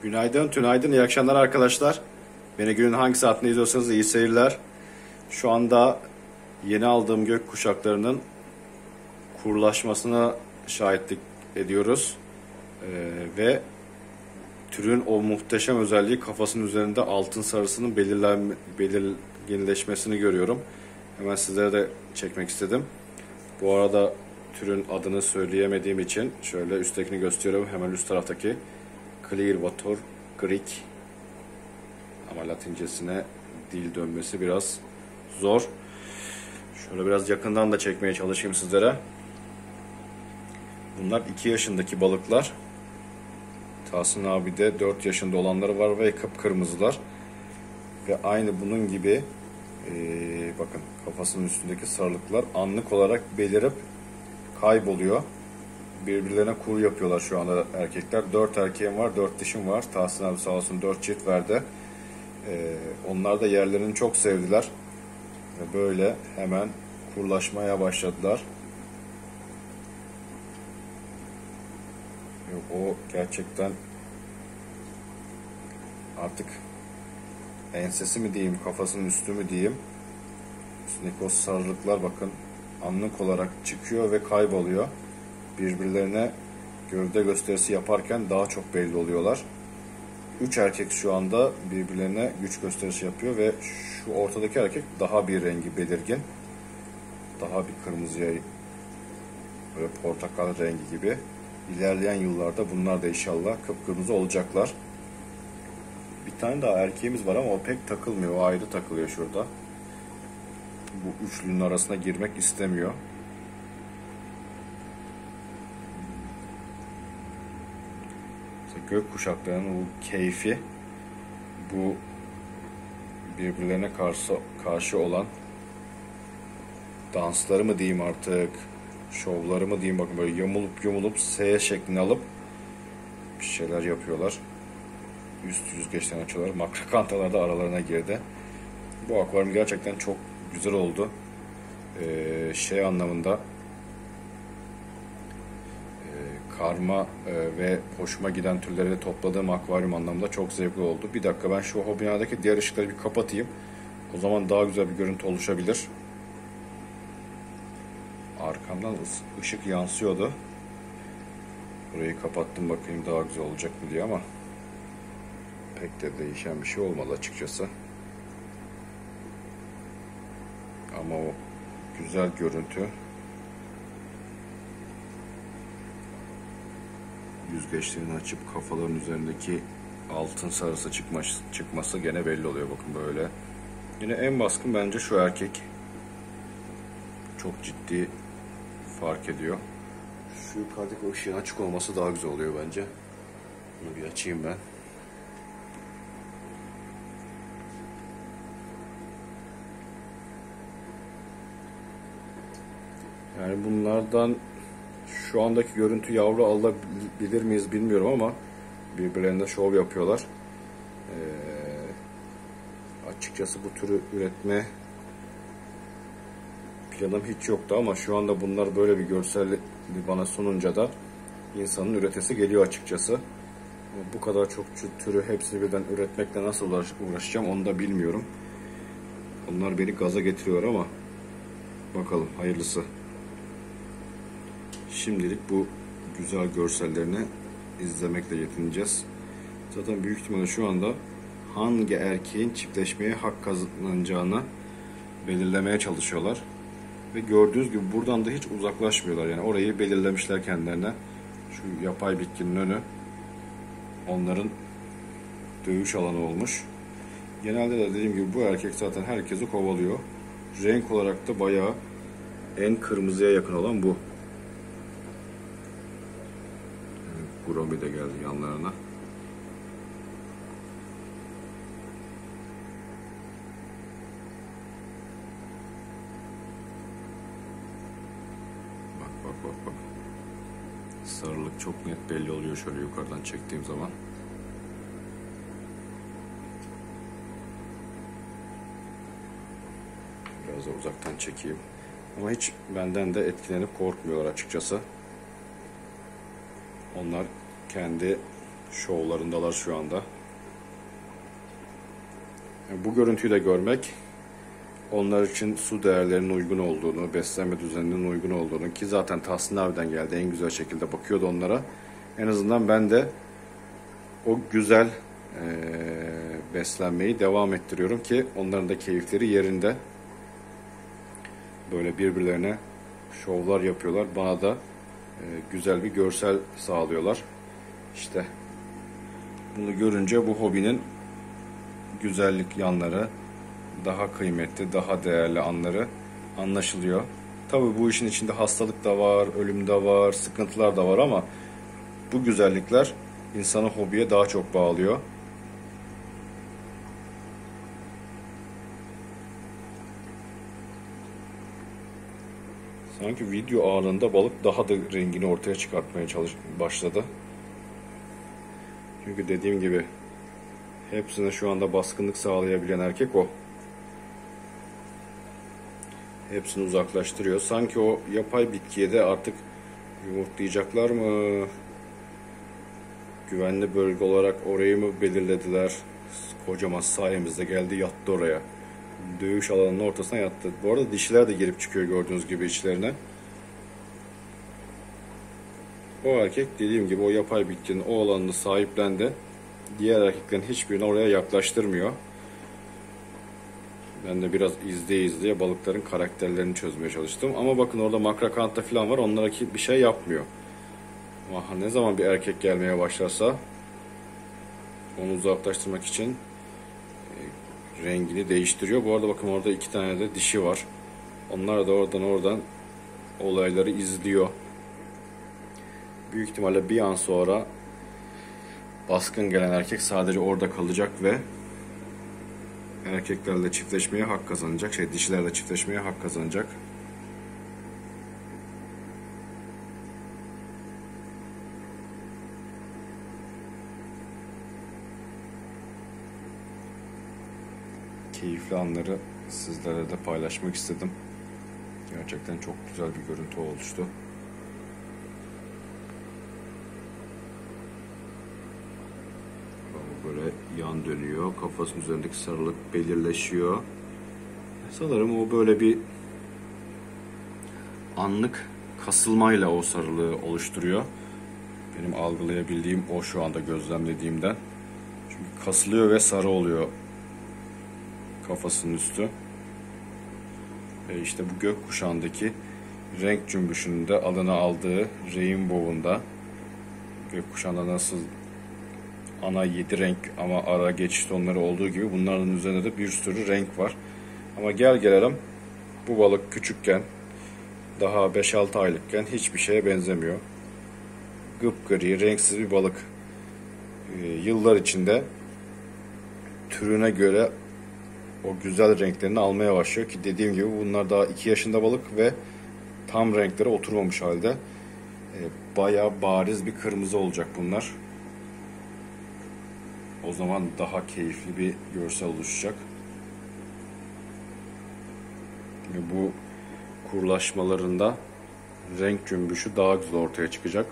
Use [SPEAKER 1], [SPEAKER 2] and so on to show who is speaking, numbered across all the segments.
[SPEAKER 1] Günaydın, tünaydın, iyi akşamlar arkadaşlar. Beni günün hangi saatinde izliyorsanız iyi seyirler. Şu anda yeni aldığım gök kuşaklarının kurulaşmasına şahitlik ediyoruz. Ve türün o muhteşem özelliği kafasının üzerinde altın sarısının belirginleşmesini görüyorum. Hemen sizlere de çekmek istedim. Bu arada türün adını söyleyemediğim için şöyle üsttekini gösteriyorum. Hemen üst taraftaki Clearwater Creek, ama latincesine dil dönmesi biraz zor. Şöyle biraz yakından da çekmeye çalışayım sizlere. Bunlar 2 yaşındaki balıklar. Tahsin abi de 4 yaşında olanları var ve kıpkırmızılar. Ve aynı bunun gibi bakın kafasının üstündeki sarılıklar anlık olarak belirip kayboluyor. Birbirlerine kur yapıyorlar şu anda erkekler. 4 erkeğim var, 4 dişim var. Tahsin abi sağ olsun 4 çift verdi. Onlar da yerlerini çok sevdiler. Ve böyle hemen kurlaşmaya başladılar. O gerçekten artık ensesi mi diyeyim, kafasının üstü mü diyeyim. Üstündeki o sarılıklar bakın anlık olarak çıkıyor ve kayboluyor. Birbirlerine gövde gösterisi yaparken daha çok belli oluyorlar. 3 erkek şu anda birbirlerine güç gösterisi yapıyor ve şu ortadaki erkek daha bir rengi belirgin. Daha bir kırmızıya, böyle portakal rengi gibi. İlerleyen yıllarda bunlar da inşallah kıpkırmızı olacaklar. Bir tane daha erkeğimiz var ama o pek takılmıyor. O ayrı takılıyor şurada. Bu üçlünün arasına girmek istemiyor. Gök kuşaklarının bu keyfi, bu birbirlerine karşı olan dansları mı diyeyim artık, şovları mı diyeyim, bakın böyle yumulup S şeklini alıp bir şeyler yapıyorlar. Üst yüzgeçten açıyorlar. Makrokantalar da aralarına girdi. Bu akvaryum gerçekten çok güzel oldu. Şey anlamında karma ve hoşuma giden türleri topladığım akvaryum anlamında çok zevkli oldu. Bir dakika, ben şu hobinadaki diğer ışıkları bir kapatayım. O zaman daha güzel bir görüntü oluşabilir. Arkamdan ışık yansıyordu. Burayı kapattım, bakayım daha güzel olacak mı diye, ama pek de değişen bir şey olmadı açıkçası. Ama o güzel görüntü, yüzgeçlerini açıp kafaların üzerindeki altın sarısı çıkması gene belli oluyor. Bakın böyle. Yine en baskın bence şu erkek. Çok ciddi fark ediyor. Şu yukarıdaki ışığın açık olması daha güzel oluyor bence. Bunu bir açayım ben. Yani bunlardan şu andaki görüntü yavru alabilir miyiz bilmiyorum ama birbirlerine şov yapıyorlar. Açıkçası bu türü üretme planım hiç yoktu ama şu anda bunlar böyle bir görselliği bana sununca da insanın üretesi geliyor açıkçası. Bu kadar çok türü hepsini birden üretmekle nasıl uğraşacağım onu da bilmiyorum. Onlar beni gaza getiriyor ama bakalım hayırlısı. Şimdilik bu güzel görsellerini izlemekle yetineceğiz. Zaten büyük ihtimalle şu anda hangi erkeğin çiftleşmeye hak kazanacağını belirlemeye çalışıyorlar. Ve gördüğünüz gibi buradan da hiç uzaklaşmıyorlar. Yani orayı belirlemişler kendilerine. Şu yapay bitkinin önü onların dövüş alanı olmuş. Genelde de dediğim gibi bu erkek zaten herkesi kovalıyor. Renk olarak da bayağı en kırmızıya yakın olan bu. Gromi de geldi yanlarına. Bak. Sarılık çok net belli oluyor şöyle yukarıdan çektiğim zaman. Biraz da uzaktan çekeyim. Ama hiç benden de etkilenip korkmuyorlar açıkçası. Onlar kendi şovlarındalar şu anda. Bu görüntüyü de görmek, onlar için su değerlerinin uygun olduğunu, beslenme düzeninin uygun olduğunu, ki zaten Tahsin abiden geldi, en güzel şekilde bakıyordu onlara. En azından ben de o güzel beslenmeyi devam ettiriyorum ki onların da keyifleri yerinde. Böyle birbirlerine şovlar yapıyorlar. Bana da güzel bir görsel sağlıyorlar. İşte bunu görünce bu hobinin güzellik yanları, daha kıymetli, daha değerli anları anlaşılıyor. Tabii bu işin içinde hastalık da var, ölüm de var, sıkıntılar da var ama bu güzellikler insanı hobiye daha çok bağlıyor. Sanki video anında balık daha da rengini ortaya çıkartmaya başladı. Çünkü dediğim gibi hepsine şu anda baskınlık sağlayabilen erkek o. Hepsini uzaklaştırıyor. Sanki o yapay bitkiye de artık yumurtlayacaklar mı? Güvenli bölge olarak orayı mı belirlediler? Kocaman sayemizde geldi, yattı oraya. Dövüş alanının ortasına yattı. Bu arada dişiler de girip çıkıyor gördüğünüz gibi içlerine. O erkek dediğim gibi o yapay bitkinin o alanını sahiplendi. Diğer erkeklerin hiçbirini oraya yaklaştırmıyor. Ben de biraz izleye balıkların karakterlerini çözmeye çalıştım. Ama bakın orada makrakanta falan var. Onlara bir şey yapmıyor. Ama ne zaman bir erkek gelmeye başlarsa onu uzaklaştırmak için rengini değiştiriyor. Bu arada bakın orada 2 tane de dişi var. Onlar da oradan olayları izliyor. Büyük ihtimalle bir an sonra baskın gelen erkek sadece orada kalacak ve erkeklerle çiftleşmeye hak kazanacak. Dişilerle çiftleşmeye hak kazanacak. Keyifli anları sizlerle de paylaşmak istedim. Gerçekten çok güzel bir görüntü oluştu. Böyle yan dönüyor. Kafasının üzerindeki sarılık belirleşiyor. Sanırım o böyle bir anlık kasılmayla o sarılığı oluşturuyor. Benim algılayabildiğim o, şu anda gözlemlediğimden. Çünkü kasılıyor ve sarı oluyor kafasının üstü. Ve işte bu gökkuşağındaki renk cümbüşünün de adını aldığı Rainbow'un da, gökkuşağında nasıl ana 7 renk ama ara geçiş tonları olduğu gibi bunların üzerinde de bir sürü renk var. Ama gelelim bu balık küçükken, daha 5-6 aylıkken hiçbir şeye benzemiyor. Gıpgri, renksiz bir balık. Yıllar içinde türüne göre o güzel renklerini almaya başlıyor ki dediğim gibi bunlar daha 2 yaşında balık ve tam renklere oturmamış halde. Bayağı bariz bir kırmızı olacak bunlar. O zaman daha keyifli bir görsel oluşacak. Ve bu kurlaşmalarında renk cümbüşü daha güzel ortaya çıkacak.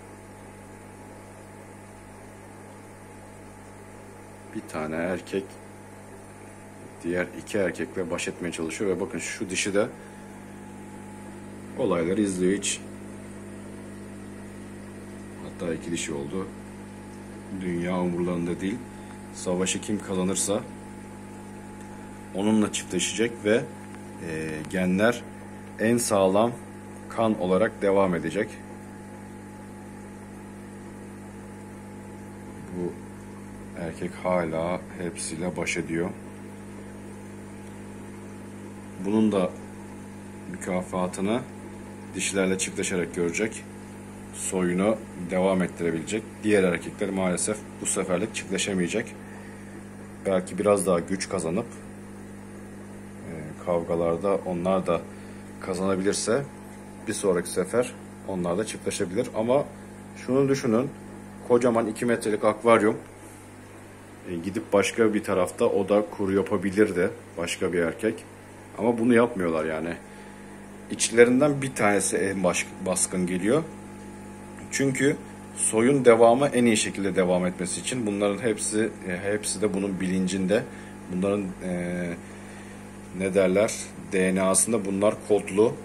[SPEAKER 1] Bir tane erkek diğer 2 erkekle baş etmeye çalışıyor ve bakın şu dişi de olayları izliyor hiç. Hatta 2 dişi oldu. Dünya umurlarında değil. Savaşı kim kazanırsa onunla çiftleşecek ve genler en sağlam kan olarak devam edecek. Bu erkek hala hepsiyle baş ediyor. Bunun da mükafatını dişilerle çiftleşerek görecek. Soyunu devam ettirebilecek. Diğer erkekler maalesef bu seferlik çiftleşemeyecek. Belki biraz daha güç kazanıp kavgalarda onlar da kazanabilirse bir sonraki sefer onlar da çiftleşebilir. Ama şunu düşünün, kocaman 2 metrelik akvaryum, gidip başka bir tarafta o da kuru yapabilirdi, başka bir erkek. Ama bunu yapmıyorlar yani. İçlerinden bir tanesi en baskın geliyor. Çünkü soyun devamı en iyi şekilde devam etmesi için bunların hepsi de bunun bilincinde. Bunların ne derler, DNA'sında bunlar kodlu.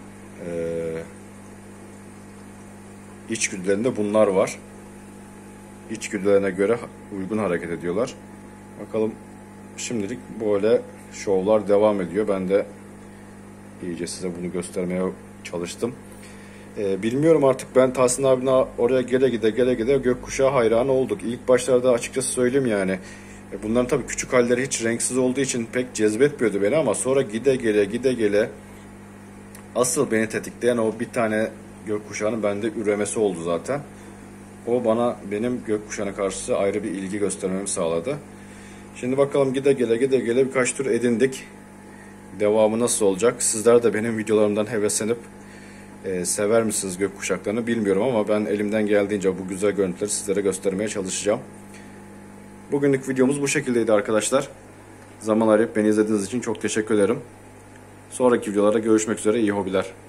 [SPEAKER 1] İçgüdülerinde bunlar var. İçgüdülerine göre uygun hareket ediyorlar. Bakalım, şimdilik böyle şovlar devam ediyor. Ben de iyice size bunu göstermeye çalıştım. Bilmiyorum artık, ben Tahsin abine oraya gele gide gökkuşağı hayranı olduk. İlk başlarda açıkçası söyleyeyim yani. Bunların tabii küçük halleri hiç renksiz olduğu için pek cezbetmiyordu beni, ama sonra gide gele asıl beni tetikleyen o bir tane gökkuşağının bende üremesi oldu zaten. O benim gökkuşağına karşı ayrı bir ilgi göstermemi sağladı. Şimdi bakalım, gide gele birkaç tur edindik. Devamı nasıl olacak? Sizler de benim videolarımdan heveslenip sever misiniz gökkuşaklarını bilmiyorum, ama ben elimden geldiğince bu güzel görüntüleri sizlere göstermeye çalışacağım. Bugünlük videomuz bu şekildeydi arkadaşlar. Zaman ayırıp beni izlediğiniz için çok teşekkür ederim. Sonraki videolarda görüşmek üzere, iyi hobiler.